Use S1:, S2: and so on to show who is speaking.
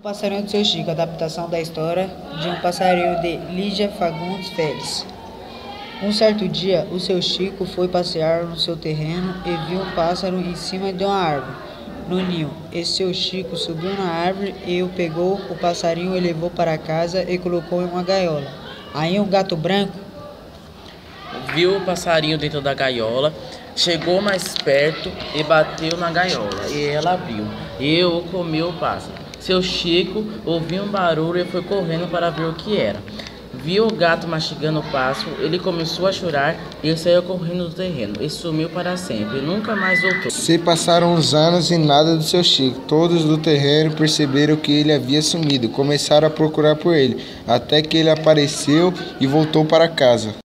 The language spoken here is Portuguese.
S1: Passarinho do Seu Chico, adaptação da história de um passarinho de Lígia Fagundes Teles. Um certo dia, o seu Chico foi passear no seu terreno e viu um pássaro em cima de uma árvore, no ninho. E seu Chico subiu na árvore e pegou o passarinho e levou para casa e colocou em uma gaiola. Aí um gato branco
S2: viu o passarinho dentro da gaiola, chegou mais perto e bateu na gaiola, e ela abriu, e comeu o pássaro. Seu Chico ouviu um barulho e foi correndo para ver o que era. Viu o gato mastigando o pássaro, ele começou a chorar e saiu correndo do terreno, e sumiu para sempre, e nunca mais voltou.
S3: Se passaram uns anos e nada do seu Chico. Todos do terreno perceberam que ele havia sumido, começaram a procurar por ele, até que ele apareceu e voltou para casa.